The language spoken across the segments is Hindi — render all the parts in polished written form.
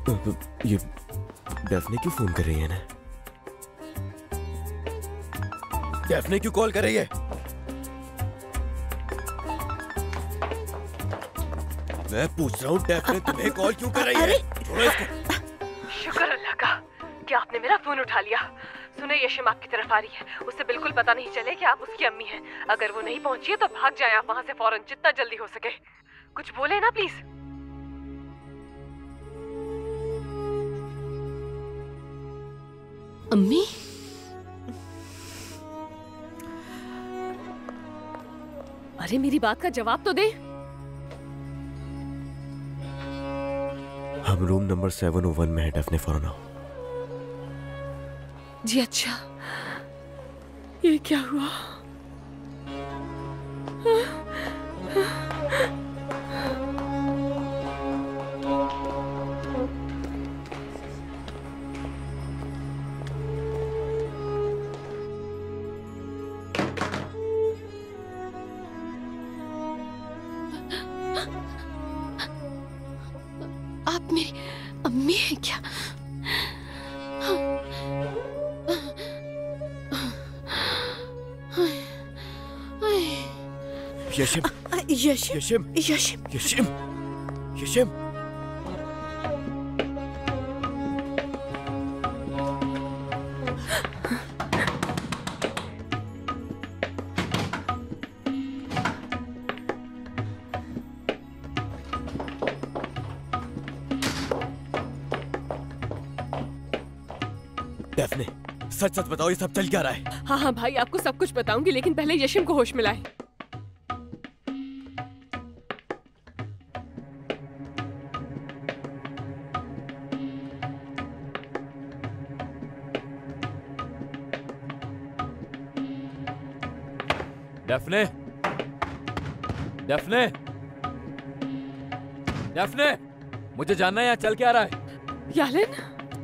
ये डेफने क्यों फोन कर रही है ना? डेफने क्यों कॉल कर रही है? मैं पूछ रहा हूँ डेफने तुम्हें कॉल क्यों कर रही है? छोड़ो इसको। शुक्र अल्लाह का कि आपने मेरा फोन उठा लिया। सुने यशिम आपकी तरफ आ रही है, उसे बिल्कुल पता नहीं चले कि आप उसकी अम्मी हैं। अगर वो नहीं पहुंची है तो भाग जाए आप वहां से फौरन, जितना जल्दी हो सके। कुछ बोले ना प्लीज। अम्मी? अरे मेरी बात का जवाब तो दे। हम रूम नंबर 701 में है, डेफने फौरन आओ। जी अच्छा, ये क्या हुआ? आप मेरी अम्मी हैं क्या? यशिम, यशिम, यशिम, यशिम, यशिम, यशिम। डेफने, सच सच बताओ, ये सब चल क्या रहा है? हाँ हाँ भाई, आपको सब कुछ बताऊंगी, लेकिन पहले यशिम को होश में लाए। डेफने, डेफने, डेफने, मुझे जानना है यहाँ चल क्या रहा है। यालन,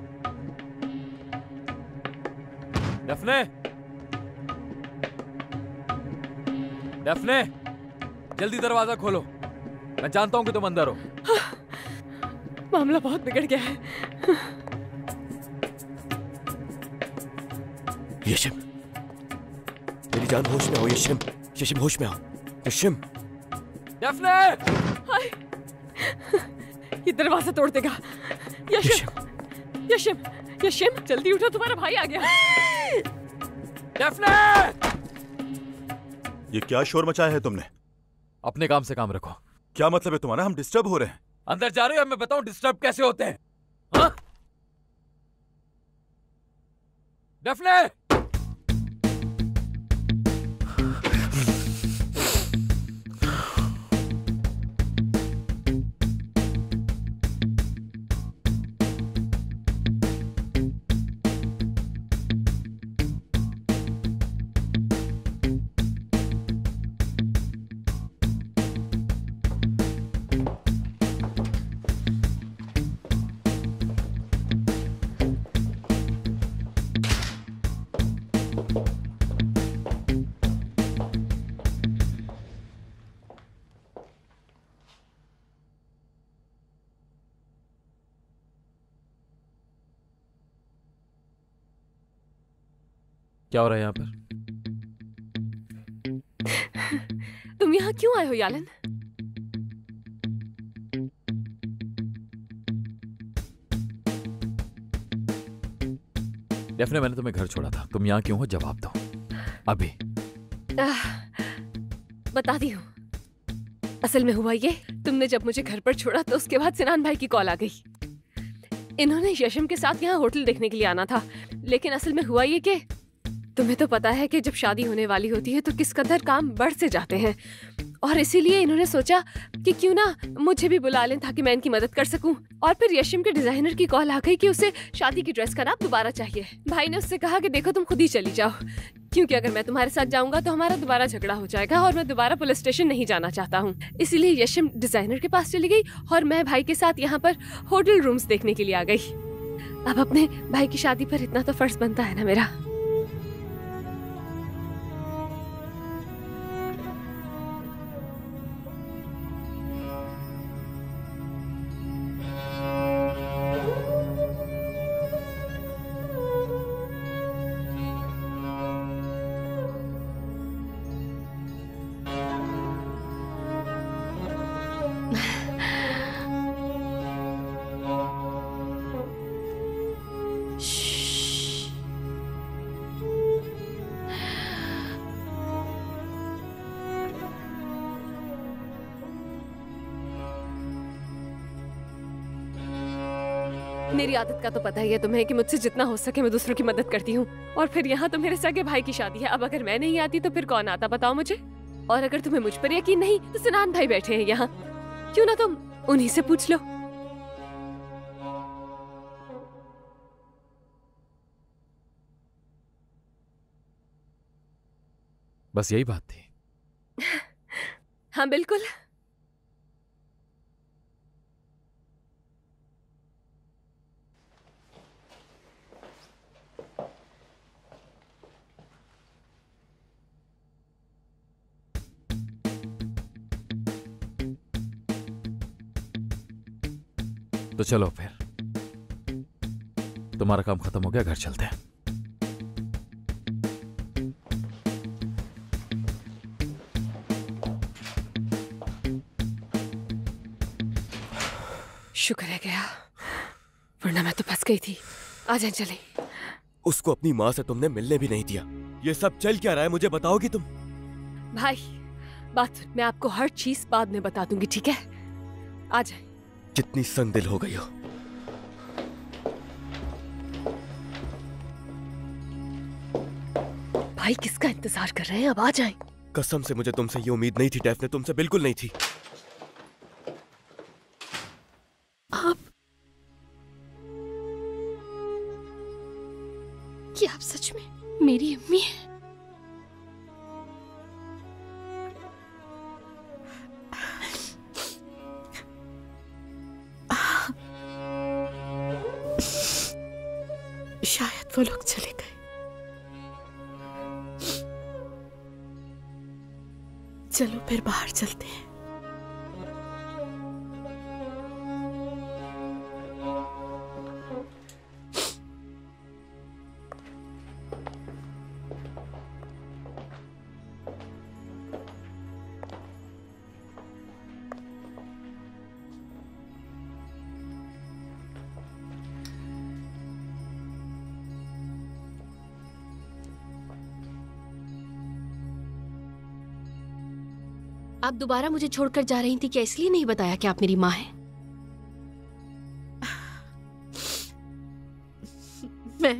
डेफने, डेफने, जल्दी दरवाजा खोलो। मैं जानता हूँ कि तुम अंदर हो। मामला बहुत बिगड़ गया है। यशिम, मेरी जान, होश में आओ। यशिम, यशिम, होश में आओ। यशिम, डेफने! हाय, ये दरवाजा तोड़ देगा। यशिम, यशिम, यशिम, जल्दी उठो, तुम्हारा भाई आ गया। डेफने! ये क्या शोर मचाया है तुमने? अपने काम से काम रखो। क्या मतलब है तुम्हारा? हम डिस्टर्ब हो रहे हैं। अंदर जा रहे हो, मैं बताऊं डिस्टर्ब कैसे होते हैं? हाँ? डेफने! क्या हो रहा है यहाँ पर? तुम यहाँ क्यों आए हो यालन? डेफने, मैंने तुम्हें घर छोड़ा था, तुम यहाँ क्यों हो? जवाब दो अभी। बताती हूँ। असल में हुआ ये, तुमने जब मुझे घर पर छोड़ा तो उसके बाद सिनान भाई की कॉल आ गई। इन्होंने यशिम के साथ यहाँ होटल देखने के लिए आना था, लेकिन असल में हुआ ये कि तुम्हें तो पता है कि जब शादी होने वाली होती है तो किस कदर काम बढ़ से जाते हैं, और इसीलिए इन्होंने सोचा कि क्यों ना मुझे भी बुला लें ताकि मैं इनकी मदद कर सकूं। और फिर यशिम के डिजाइनर की कॉल आ गई कि उसे शादी की ड्रेस का नाप दोबारा चाहिए। भाई ने उससे कहा कि देखो तुम खुद ही चली जाओ, क्योंकि अगर मैं तुम्हारे साथ जाऊंगा तो हमारा दोबारा झगड़ा हो जाएगा और मैं दोबारा पुलिस स्टेशन नहीं जाना चाहता हूँ। इसीलिए यशिम डिजाइनर के पास चली गई और मैं भाई के साथ यहाँ पर होटल रूम्स देखने के लिए आ गई। अब अपने भाई की शादी पर इतना तो फर्ज बनता है ना मेरा। मेरी आदत का तो पता ही है तुम्हें कि मुझसे जितना हो सके मैं दूसरों की मदद करती हूँ। और फिर यहाँ तो मेरे सगे भाई की शादी है। अब अगर मैं नहीं आती तो फिर कौन आता, बताओ मुझे। और अगर तुम्हें मुझ पर यकीन नहीं तो सिनान भाई बैठे हैं यहाँ, क्यों ना तुम उन्हीं से पूछ लो। बस यही बात थी। हाँ बिल्कुल। तो चलो फिर, तुम्हारा काम खत्म हो गया, घर चलते हैं। शुक्र है गया, वरना मैं तो फंस गई थी। आ जाए चले। उसको अपनी माँ से तुमने मिलने भी नहीं दिया। ये सब चल क्या रहा है, मुझे बताओगी तुम? भाई बात मैं आपको हर चीज बाद में बता दूंगी, ठीक है? आ जाए। कितनी संगदिल हो गई हो। भाई किसका इंतजार कर रहे हैं, अब आ जाएं। कसम से मुझे तुमसे ये उम्मीद नहीं थी डैफ्ने, तुमसे बिल्कुल नहीं थी। क्या आप सच में मेरी अम्मी हैं? शायद वो लोग चले गए। चलो फिर बाहर चलते हैं। आप दोबारा मुझे छोड़कर जा रही थी क्या? इसलिए नहीं बताया कि आप मेरी माँ हैं? मैं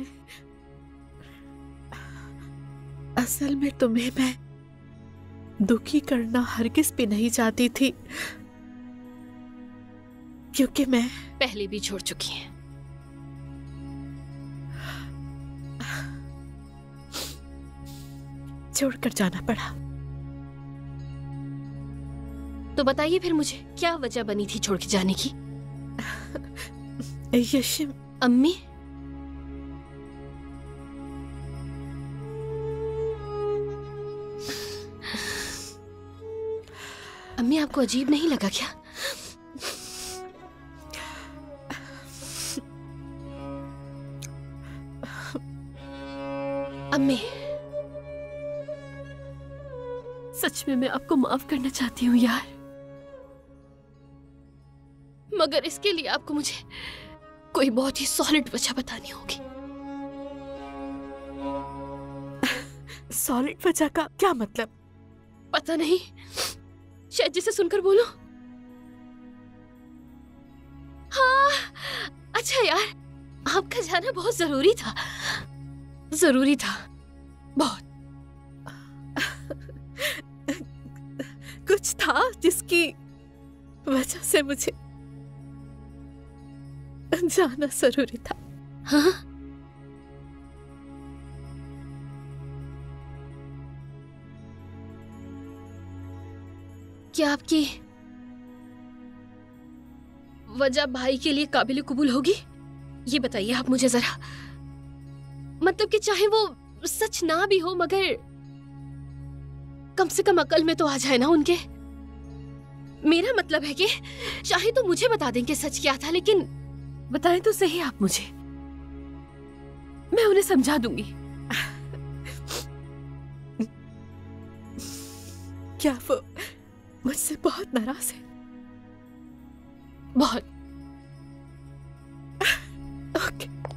असल में तुम्हें मैं दुखी करना हरगिज भी नहीं चाहती थी, क्योंकि मैं पहले भी छोड़ चुकी हैं। छोड़कर जाना पड़ा। तो बताइए फिर मुझे क्या वजह बनी थी छोड़ के जाने की? यशिम अम्मी, अम्मी आपको अजीब नहीं लगा क्या? अम्मी सच में मैं आपको माफ करना चाहती हूँ यार, मगर इसके लिए आपको मुझे कोई बहुत ही सॉलिड वजह बतानी होगी। सॉलिड वजह का क्या मतलब? पता नहीं, शायद जिसे सुनकर बोलो। हाँ अच्छा यार, आपका जाना बहुत जरूरी था। जरूरी था बहुत। कुछ था जिसकी वजह से मुझे जाना जरूरी था। हाँ? क्या आपकी वजह भाई के लिए काबिल कबूल होगी? ये बताइए आप मुझे जरा। मतलब कि चाहे वो सच ना भी हो, मगर कम से कम अकल में तो आ जाए ना उनके। मेरा मतलब है कि चाहे तो मुझे बता दें कि सच क्या था, लेकिन बताएं तो सही आप मुझे, मैं उन्हें समझा दूंगी। क्या वो मुझसे बहुत नाराज है? बहुत। ओके।